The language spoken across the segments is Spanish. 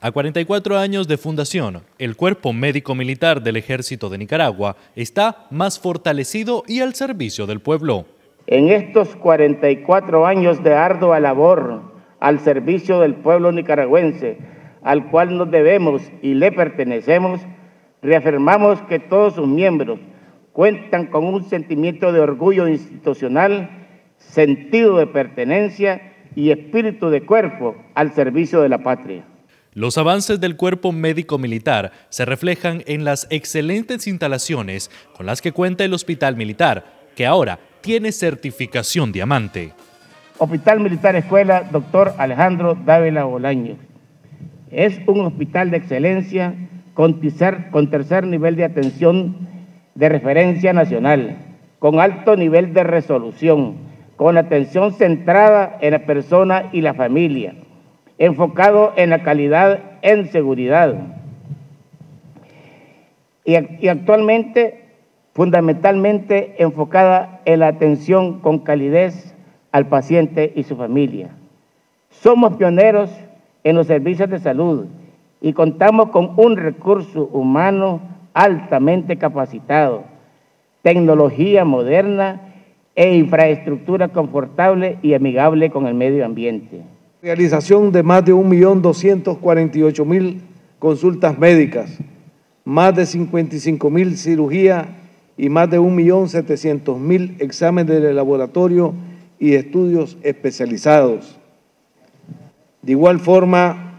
A 44 años de fundación, el Cuerpo Médico Militar del Ejército de Nicaragua está más fortalecido y al servicio del pueblo. En estos 44 años de ardua labor al servicio del pueblo nicaragüense, al cual nos debemos y le pertenecemos, reafirmamos que todos sus miembros cuentan con un sentimiento de orgullo institucional, sentido de pertenencia y espíritu de cuerpo al servicio de la patria. Los avances del Cuerpo Médico Militar se reflejan en las excelentes instalaciones con las que cuenta el Hospital Militar, que ahora tiene certificación diamante. Hospital Militar Escuela Dr. Alejandro Dávila Bolaños. Es un hospital de excelencia con tercer nivel de atención de referencia nacional, con alto nivel de resolución, con atención centrada en la persona y la familia, enfocado en la calidad en seguridad. Y actualmente, fundamentalmente enfocada en la atención con calidez al paciente y su familia. Somos pioneros en los servicios de salud y contamos con un recurso humano altamente capacitado, tecnología moderna e infraestructura confortable y amigable con el medio ambiente. Realización de más de 1.248.000 consultas médicas, más de 55.000 cirugías y más de 1.700.000 exámenes de laboratorio y estudios especializados. De igual forma,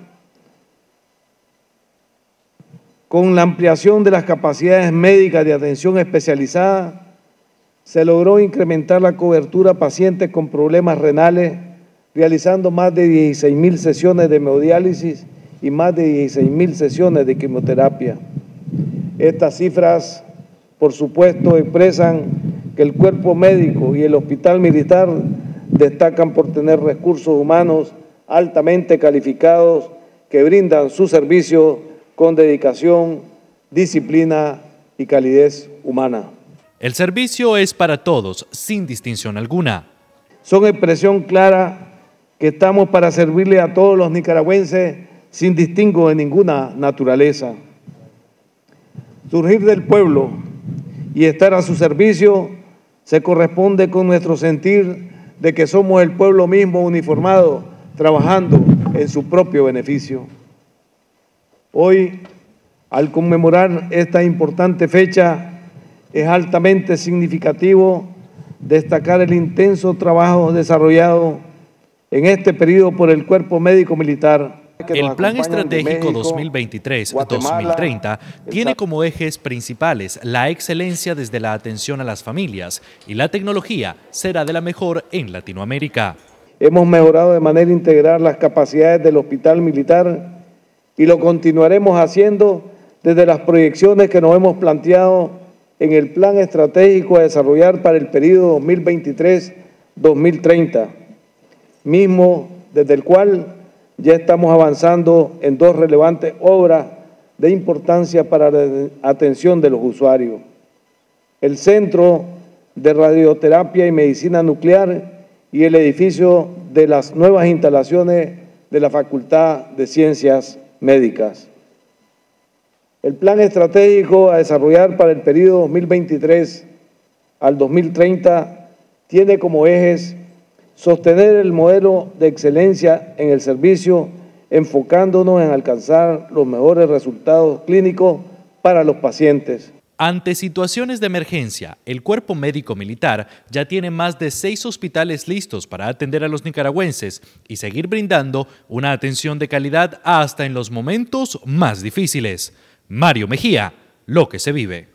con la ampliación de las capacidades médicas de atención especializada, se logró incrementar la cobertura a pacientes con problemas renales, realizando más de 16.000 sesiones de hemodiálisis y más de 16.000 sesiones de quimioterapia. Estas cifras, por supuesto, expresan que el cuerpo médico y el hospital militar destacan por tener recursos humanos altamente calificados que brindan su servicio con dedicación, disciplina y calidez humana. El servicio es para todos, sin distinción alguna. Son expresión clara que estamos para servirle a todos los nicaragüenses sin distingo de ninguna naturaleza. Surgir del pueblo y estar a su servicio se corresponde con nuestro sentir de que somos el pueblo mismo uniformado, trabajando en su propio beneficio. Hoy, al conmemorar esta importante fecha, es altamente significativo destacar el intenso trabajo desarrollado en este periodo por el Cuerpo Médico Militar. El Plan Estratégico 2023-2030 tiene como ejes principales la excelencia desde la atención a las familias y la tecnología será de la mejor en Latinoamérica. Hemos mejorado de manera integral las capacidades del Hospital Militar y lo continuaremos haciendo desde las proyecciones que nos hemos planteado en el Plan Estratégico a desarrollar para el periodo 2023-2030, mismo desde el cual ya estamos avanzando en dos relevantes obras de importancia para la atención de los usuarios. El Centro de Radioterapia y Medicina Nuclear y el edificio de las nuevas instalaciones de la Facultad de Ciencias Médicas. El plan estratégico a desarrollar para el periodo 2023 al 2030 tiene como ejes sostener el modelo de excelencia en el servicio, enfocándonos en alcanzar los mejores resultados clínicos para los pacientes. Ante situaciones de emergencia, el Cuerpo Médico Militar ya tiene más de 6 hospitales listos para atender a los nicaragüenses y seguir brindando una atención de calidad hasta en los momentos más difíciles. Mario Mejía, Lo que se vive.